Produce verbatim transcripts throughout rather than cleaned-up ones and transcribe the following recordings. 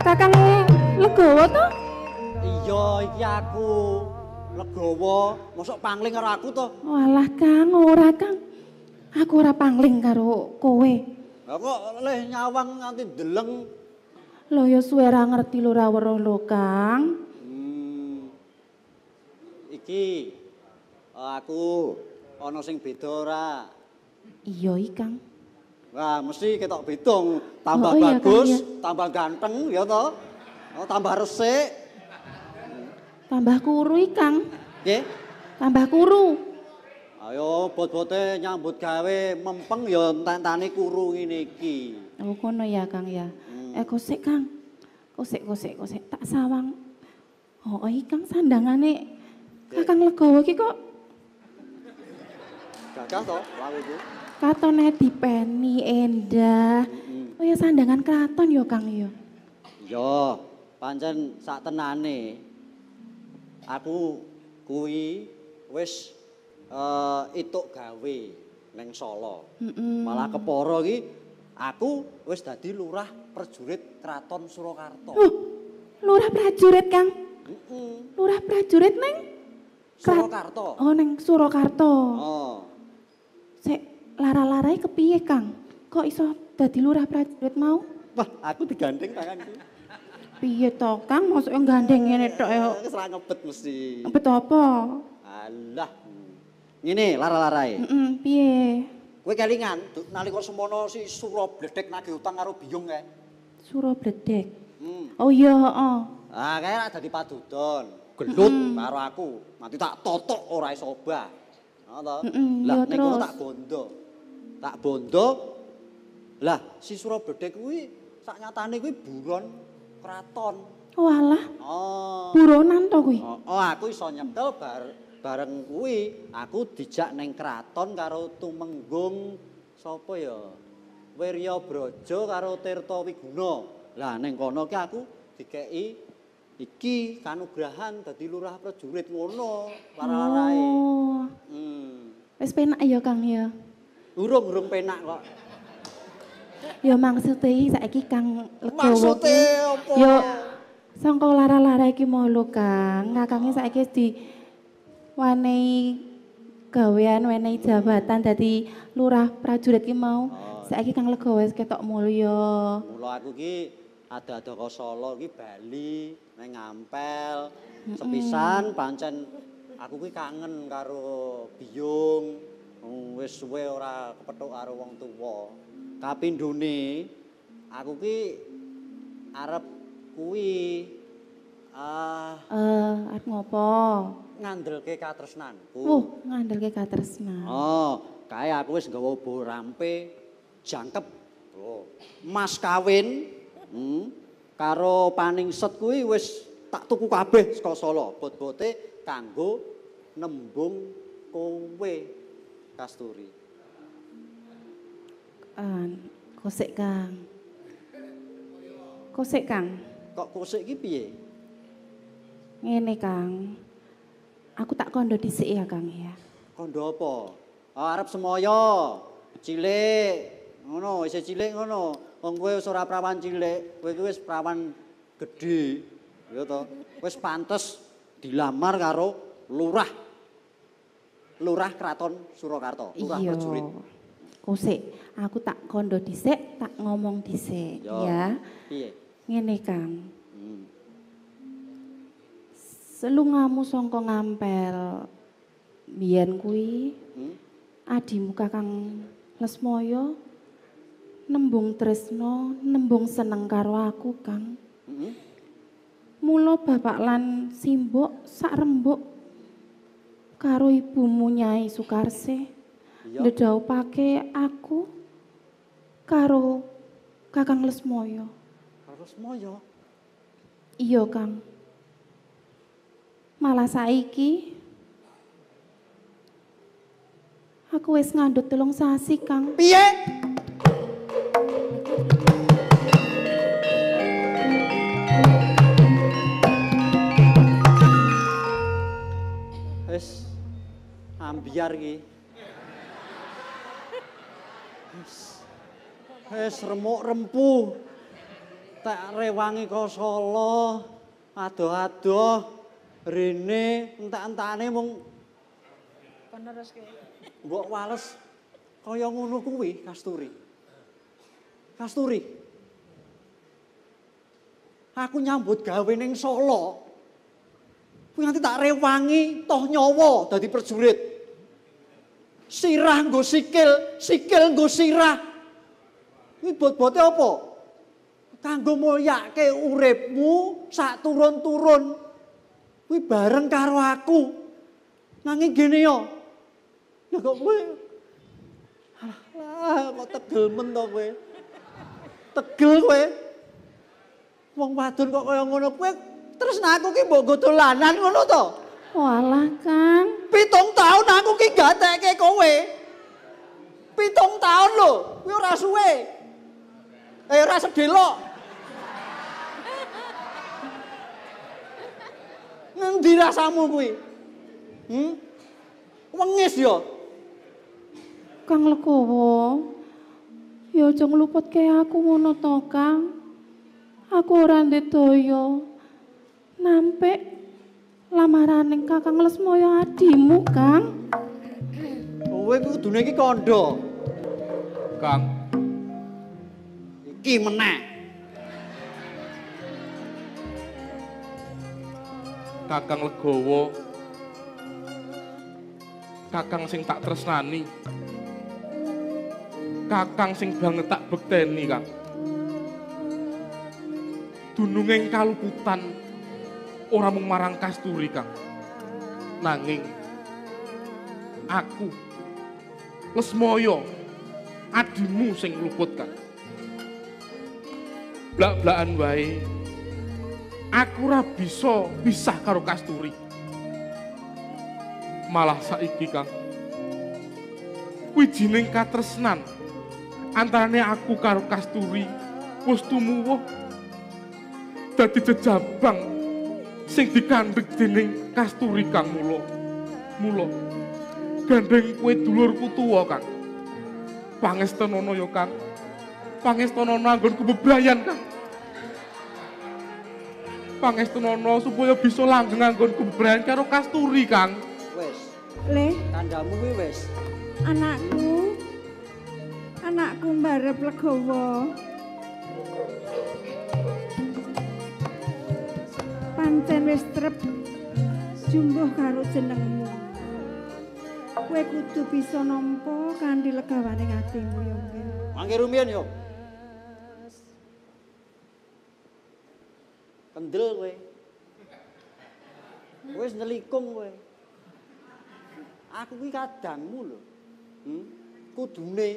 Kakang legowo to? Iya, iki aku. Legowo, mosok pangling karo aku to? Walah Kang, ora Kang. Aku ora pangling karo kowe. Lah kok leh nyawang nganti deleng. Lho ya suwe ra ngerti lho ra weruh lho Kang. Hmm. Iki aku ana sing beda ora? Iya iki Kang. Wah, mesti ketok beda. Tambah Oh, iya, bagus, Kang, iya. tambah ganteng ya toh. Oh, tambah resik. Tambah kuru iki Kang. Nggih. Tambah kuru. Ayo bot-bote nyambut gawe mempeng ya enteni kuru ngene iki. Oh kono ya Kang ya. Hmm. Eh kosek Kang. Kosek kosek kosek tak sawang. Oh iki Kang sandangane Kakang Legowo iki kok Gagah to lagu iku. katone dipeni endah. Heeh. Oh ya sandangan kraton ya Kang ya. Ya, pancen sak tenane aku kuwi wis uh, ituk gawe neng Solo. Mm-mm. Malah kepara iki aku wis dadi lurah prajurit Kraton Surakarta. Oh, lurah prajurit Kang. Heeh. Lurah prajurit neng Krat- Surakarta. Oh neng Surakarta. Oh. Sek lara-larai kepiye Kang? Kok iso dadi lurah prajurit mau? Wah, aku digandeng tanganku. Piye to Kang? Mosok gandeng ngene tok ya. Wis ra ngebet mesti. Ngebet apa? Alah. Ngene lara-larae. Heeh, piye? Kowe kelingan du- nalika semono si Sura Bledhek nagih utang karo Biyung kae. Suro bledek. Hmm. Oh iya, heeh. Ah, kae ra dadi padudon. Gelut karo aku. Nanti tak totok ora iso obah. Ngono to. Mm-mm, Lah iya, ning kono terus? tak bondo. Tak bondo. Lah si Sura Bledhek kuwi saknyatane kuwi buron kraton. Walah, Oh. buronan to kuwi. Oh, oh, aku iso nyekel bar bareng kuwi aku dijak neng kraton karo Tumenggung sapa ya? Wirya Braja karo Tirta Wiguna. Lah ning kono ki aku dikeki iki kanugrahan dadi lurah prajurit ngono lara-larae. Oh. Hmm. Wis penak ya Kang ya. Urung-urung penak kok. Ya maksude iki saiki Kang Legowo. Maksude ki- apa? Ya sangka lara-lara iki mau lho Kang. Ngakange saiki wis di wanehi gawean, wenehi jabatan dadi lurah prajurit ki mau. Saiki Kang Legowo wis ketok mulya. Mula aku ki ada-ada ke Solo ki Bali, neng Ngampel. Sepisan pancen aku ki kangen karo Biyung. Wong wis suwe ora kepethuk karo wong tuwa. Kapindhone aku ki arep kuwi ah Eh, arep ngopo? ngandelke katresnanku. Wuh, ngandelke katresnan. Oh, kae aku wis nggawa borampe jangkep. Oh, mas kawin hmm, karo paningset kuwi wis tak tuku kabeh saka Solo. Bot-bote kanggo nembung kowe Kasturi. An, kosek Kang. Kosek Kang. Kok kosek iki piye? Ngene Kang. Aku tak kondo dhisik ya Kang ya. Kondo apa? Oh, arep semoyo. Cilik. Ngono, isih cilik ngono. Wong kowe wis ora prawan cilik, kowe kuwi wis prawan gedhe. Ya to. Wis pantes dilamar karo lurah. Lurah Kraton Surakarta, lurah Iya. prajurit. Kosek, aku tak kondo dhisik, tak ngomong dhisik Ya. ya. Piye? Ngene Kang. Hmm. Selungamu sangka ngampel biyen kuwi Hmm? adimu Kakang Lesmaya nembung tresno, nembung seneng karo aku, Kang. Hmm? Mula bapak lan simbok sak rembuk karo ibumu Nyai Sukarse Iya. ndedhaupake aku karo Kakang Lesmaya. Harus moyo. Iya, Kang. Malah saiki aku wis ngandhut telung sasi, Kang. Piye? Wis ambiar iki. Wis wis remuk rempuh. tak rewangi ka Solo, adoh-adoh rene entak-entakane mung peneruske. Mbok wales kaya ngono kuwi, Kasturi. Kasturi. Aku nyambut gawe ning Solo. Kuwi nganti tak rewangi toh nyawa dadi prajurit. Sirah nggo sikil, sikil nggo sirah. Kuwi bot-bote apa? Kanggo mulyake uripmu sak turun-turun. Kuwi bareng karo aku. Nanging gene yo. Lah kok kowe alah kok tegel men to kowe. Tegel kowe. Wong wadon kok kaya ngono kowe terus aku ki mbok nggo dolanan ngono to. Walah, Kang. Pitung tahun aku ki gatekke kowe. Pitung tahun lho, kuwi ora suwe. Eh ora sedelok. Ngendi rasamu kuwi? Hmm? Wengis ya? Kang Legowo. Ya aja ngluputke aku ngono to, Kang. Aku ora ndek daya. Nampik lamaraning Kakang Lesmaya adimu, Kang. Kowe kudune iki kandha. Kang, Iki meneh. Kakang Legowo, Kakang sing tak tresnani, Kakang sing banget tak bekteni, Kang. Dununging kaluputan ora mung marang Kasturi, Kang. Nanging aku Lesmaya adimu sing luput, Kang. Blak-blakan wae aku ora bisa pisah karo Kasturi. Malah saiki, Kang, wijining katresnan antarane aku karo Kasturi wis tumuwuh dadi jejabang sing dikandhek dening Kasturi, Kang. Mula mula gandeng kowe dulurku tuwa, Kang. Pangestonono ya, Kang. Pangestonono anggonku bebrayan, Kang. Pangestonono supaya bisa langgeng anggonku bebrayan karo Kasturi, Kang. Wis, Le, kandhamu kuwi wis. anakku. Anakku mbarep Legowo. Pancen wis trep jumbuh karo jenengmu. Kowe kudu bisa nampa kanthi legawaning atimu ya, Nggih. Mangke rumiyin yo. Kendel kowe. Wis nelikung kowe. Aku kuwi kadangmu lho. Hmm? Kudune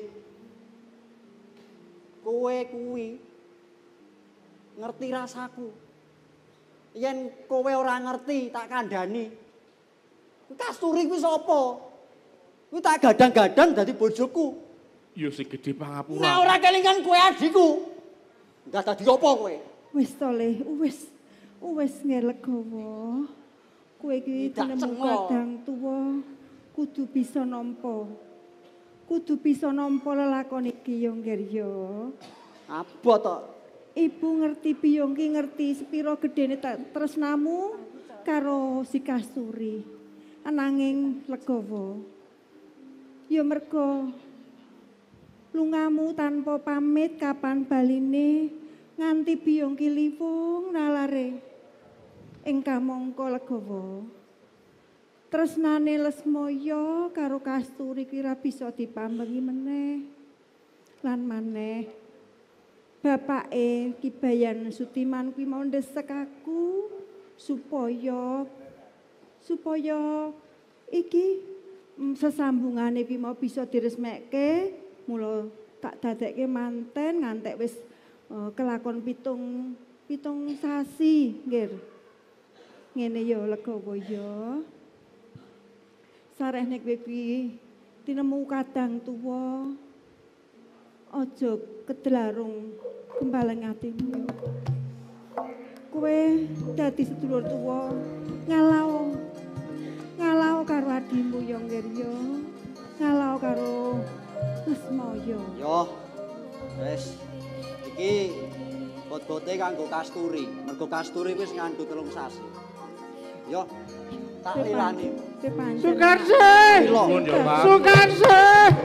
kowe kuwi ngerti rasaku. Yen kowe ora ngerti tak kandhani. Kasturi kuwi sapa? Kuwi tak gadang-gadang dadi bojoku. Ya sing gedhe pangapura. Nek ora kelingan kowe adhiku. Ndak dadi apa kowe? Wis to Le, wis wis Legowo. Kowe iki Tidak jenengmu cengok. kadang tuwa, kudu bisa nampa. Kudu bisa nampa lelakon iki ya, Nggih ya. Abot to. Ibu ngerti Biyongki ngerti sepiro gedene tresnamu karo si Kasturi. Ananging Legowo. Ya mergo lungamu tanpa pamit kapan baline nganti Biyongki liwung nalare ing kamangka Legowo. Tresnane Lesmaya karo Kasturi kira bisa dipambengi meneh. Lan maneh bapake Ki Bayan Sutiman kuwi mau ndesek aku supaya supaya iki mm, sesambungane kuwi mau bisa diresmekke. Mula tak dadekke manten ngantek wis uh, kelakon pitung pitung sasi, nggih. Ngene ya Legowo ya. Sarehne kowe kuwi tinemu kadang tuwa. Aja kedlarung kembaleng atimu. Kowe dadi sedulur tuwa ngalau ngalau karo adimu ya Ngirya. Ngalau karo Lesmaya. Yo. Wis. Iki bot-bote kanggo Kasturi. Mergo Kasturi wis ngandhut telung sasi. Yo, tak lilani. Sukarse! Nuwun ya, Pak. Sukarse!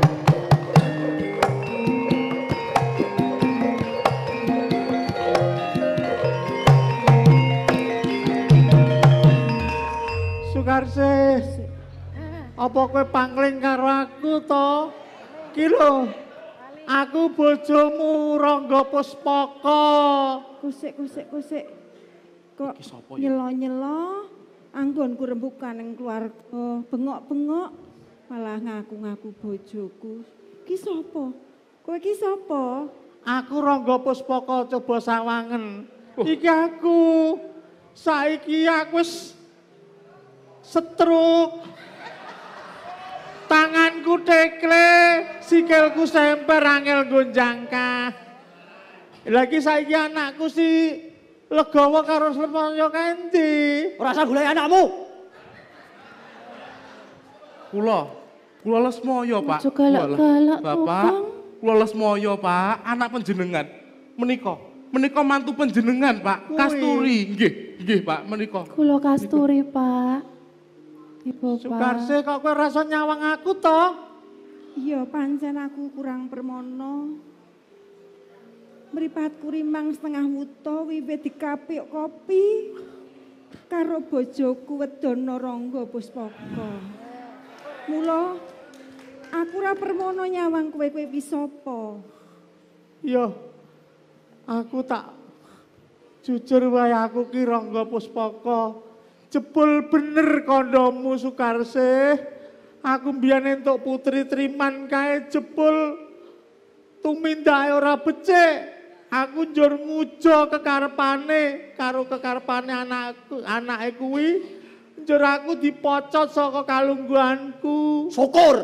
Sukarse. Apa kowe pangling karo aku to? Ki lho. Aku bojomu Rangga Puspaka. Kusik kusik kusik. Kok Iki sapa ya? nyelo-nyelo anggonku rembukan ning keluarga, bengok-bengok malah ngaku-ngaku bojoku. Ki sapa? Kowe ki sapa? Aku Rangga Puspaka coba sawangen. Iki aku. Saiki aku wis stroke. Tanganku tekle, sikilku semper angel gonjangkah. Lagi saiki anakku si legawa karo Semaya Kendi. Ora usah golek anakmu. Kula, kula Lesmaya, Pak. Ojo galak-galak, Bapak, Tukang. kula Lesmaya, Pak, anak panjenengan. Menika, menika mantu panjenengan, Pak. Kuwi. Kasturi. Nggih, nggih, Pak, menika. Kula Kasturi, Pak. Ibu, Pak. Sukarse kok kowe rasa nyawang aku to? Iya pancen aku kurang permono. Mripatku rimang setengah wuta wiwit dikapik kopi karo bojoku Wedana Rangga Puspaka. Mula aku ora permono nyawang kowe kowe pi sapa. Iya. Aku tak jujur wae aku ki Rangga Puspaka. Jebul bener kondomu Sukarse. Aku mbiyen entuk putri Triman kae jebul tumindake ora becik. Aku njur ngujo kekarepane karo kekarepane anakku, anake kuwi. Njur aku dipocot saka kalungguhanku. Syukur.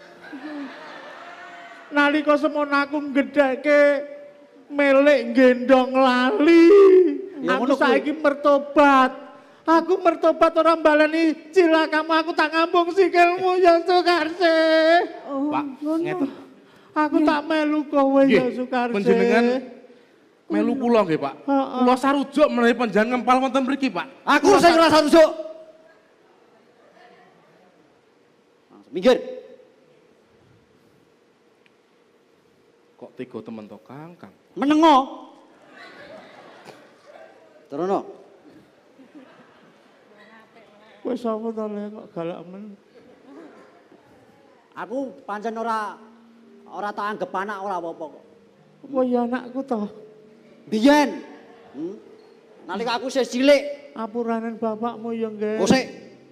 Nalika semono aku nggedhekke melek gendong lali. Ya, Aku ngono kuwi. saiki mertobat. Aku mertobat ora mbaleni cilakamu, aku tak ngambung sikilmu ya Sukarse. Oh, Pak, ngono. ngeten. Aku tak melu kowe ya Nggih, Sukarse. panjenengan melu kula nggih, Pak. Heeh. Kula sarujuk menawi panjenengan ngempal wonten mriki, Pak. Aku sing ora rujuk. Minggir. Kok tega temen to, Kang? Kang. Menengo. Terono. Kowe sapa to Le kok galak men? Aku pancen ora ora tak anggap anak ora apa-apa kok. Apa ya anakku to? Biyen. Hmm? Nalika aku isih cilik, Apuranen bapakmu ya nggih. kosek.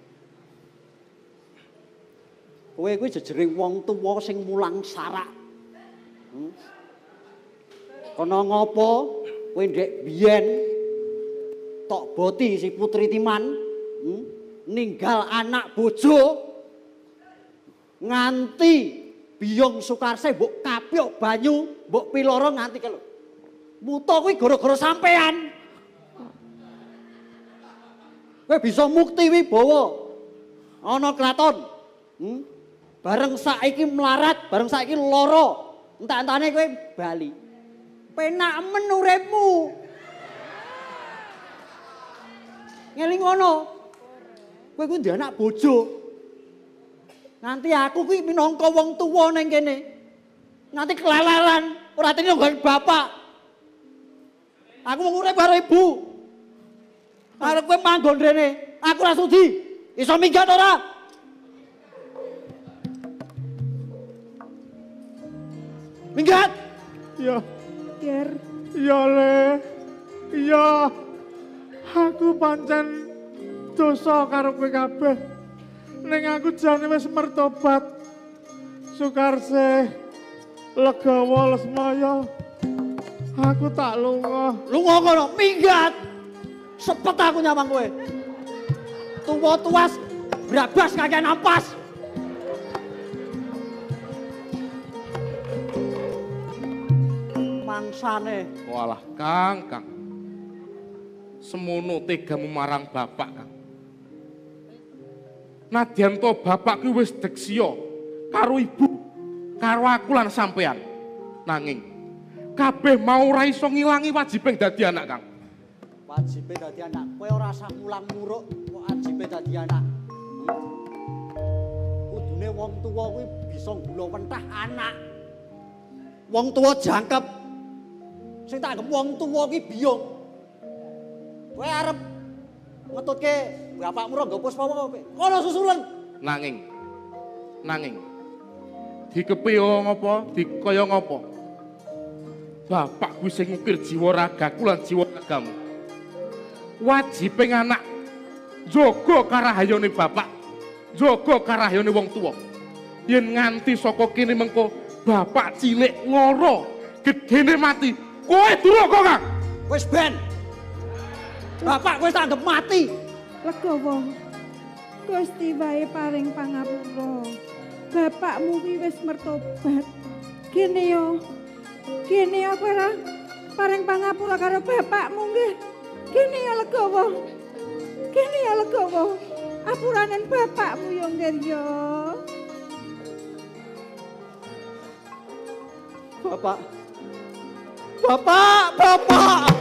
Kowe kuwi jejering wong tuwa sing mulang sarak. Hmm? Kono ngopo kowe ndek biyen tok boti si Putri Timan, hmm? ninggal anak bojo nganti Biyong Sukarse mbok kapyok banyu, mbok piloro nganti kelo. Muta kuwi gara-gara sampean. Kowe bisa mukti wibawa ana kraton. Hmm? Bareng saiki melarat, bareng saiki lara. Entak-entane kowe bali. Penak men uripmu. Ngeling ngono. Kowe kuwi ndek anak bojo. Nanti aku kuwi minangka wong tuwa ning kene. Nanti kelelaran, ora teni nggon bapak. Aku mau urip karo ibu. Arep kowe manggon rene, aku ora sudi. Iso minggat ora? Minggat. Ya, Ger, ya Le. Ya. Aku pancen dosa karo kowe kabeh. Ning aku jane wis mertobat. Sukarse, Legawa, Lesmaya. Aku tak lunga. Lunga kono, minggat. Sepet aku nyamang kowe. Tuwa tuas, brabas kakek nampas. Mangsane. Walah, Kang, Kang. Semono tegamu marang bapak, Kang. Nadyan to bapak ki wis deksya karo ibu, karo aku lan sampean. Nanging kabeh mau ora iso ngilangi wajibing dadi anak, Kang. Wajibe dadi anak. Kowe ora usah mulang muruk kok wajibe dadi anak. Kudune wong tuwa kuwi bisa nggula wentah anak. Wong tuwa jangkep. Sing tak anggap wong tuwa kuwi biyung. Kowe arep ngetutke bapakmu ora nggo puspa apa kowe? Kono susulen. Nanging nanging dikepiyo ngopo, dikaya ngopo? Bapak kuwi sing ngukir jiwa ragaku lan jiwa ragamu. Wajibing anak jaga karahayane bapak, jaga karahayane wong tuwa. Yen nganti saka kene mengko bapak cilik ngoro, gedene mati, kowe duraka, Kang. Wis ben. Bapak wis tak anggap mati. Legowo. Gusti wae paring pangapura. Bapakmu kuwi wis mertobat. Kene yo. Kene yo para paring pangapura karo bapakmu nggih. Kene yo Legowo. Kene yo Legowo. Apuranen bapakmu yo nggih yo. Bapak. Bapak, bapak.